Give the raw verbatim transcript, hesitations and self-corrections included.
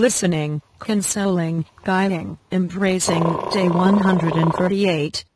listening, consoling, guiding, embracing. Day one hundred thirty-eight.